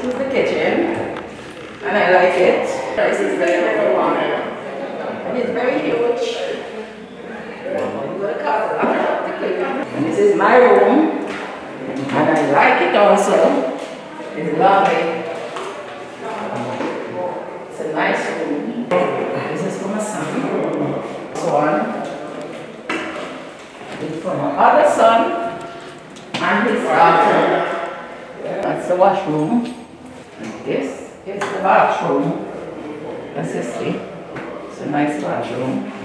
This is the kitchen, and I like it. This is the living room, and it's very huge. And this is my room, and I like it also. It's lovely. It's a nice room. This is for my son. So on. It's for my other son and his daughter. That's the washroom. And this is the bathroom. That's his see. It's a nice bathroom.